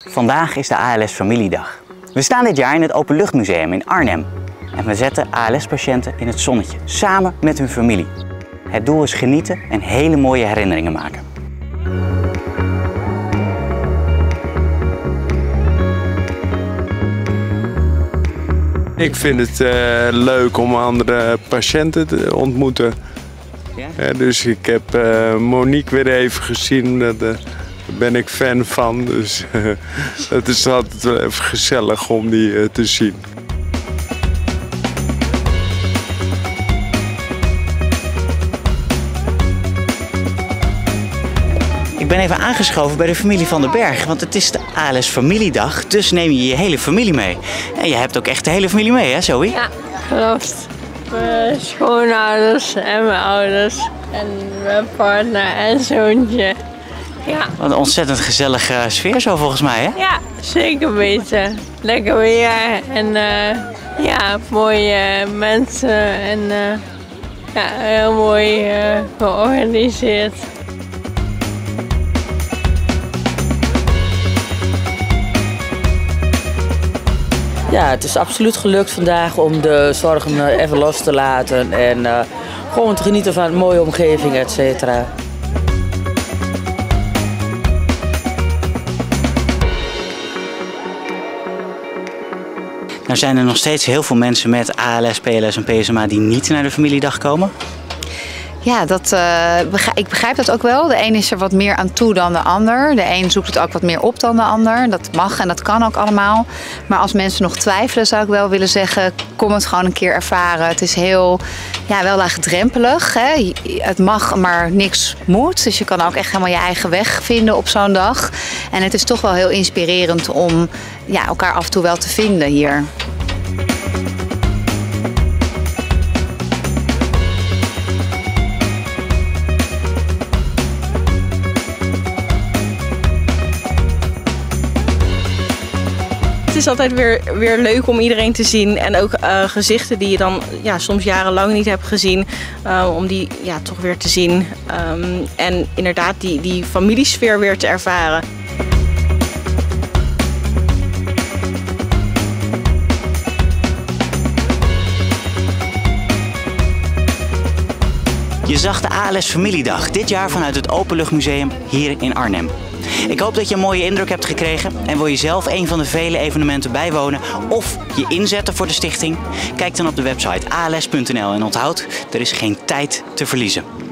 Vandaag is de ALS Familiedag. We staan dit jaar in het Openluchtmuseum in Arnhem. En we zetten ALS-patiënten in het zonnetje, samen met hun familie. Het doel is genieten en hele mooie herinneringen maken. Ik vind het leuk om andere patiënten te ontmoeten. Ja? Dus ik heb Monique weer even gezien, daar ben ik fan van. Dus het is altijd wel even gezellig om die te zien. Ik ben even aangeschoven bij de familie Van den Berg, want het is de ALS Familiedag, dus neem je je hele familie mee. En je hebt ook echt de hele familie mee, hè Zoe? Ja, klopt. Mijn schoonouders en mijn ouders en mijn partner en zoontje. Ja. Wat een ontzettend gezellige sfeer zo volgens mij, hè? Ja, zeker weten. Lekker weer en ja, mooie mensen en ja, heel mooi georganiseerd. Ja, het is absoluut gelukt vandaag om de zorgen even los te laten en gewoon te genieten van een mooie omgeving, et cetera. Nou zijn er nog steeds heel veel mensen met ALS, PLS en PSMA die niet naar de familiedag komen. Ja, ik begrijp dat ook wel. De een is er wat meer aan toe dan de ander. De een zoekt het ook wat meer op dan de ander. Dat mag en dat kan ook allemaal. Maar als mensen nog twijfelen zou ik wel willen zeggen, kom het gewoon een keer ervaren. Het is heel, ja, wel laagdrempelig. Hè? Het mag, maar niks moet. Dus je kan ook echt helemaal je eigen weg vinden op zo'n dag. En het is toch wel heel inspirerend om ja, elkaar af en toe wel te vinden hier. Het is altijd weer leuk om iedereen te zien en ook gezichten die je dan ja, soms jarenlang niet hebt gezien, om die ja, toch weer te zien en inderdaad die familiesfeer weer te ervaren. Je zag de ALS Familiedag dit jaar vanuit het Openluchtmuseum hier in Arnhem. Ik hoop dat je een mooie indruk hebt gekregen en wil je zelf een van de vele evenementen bijwonen of je inzetten voor de stichting? Kijk dan op de website als.nl en onthoud, er is geen tijd te verliezen.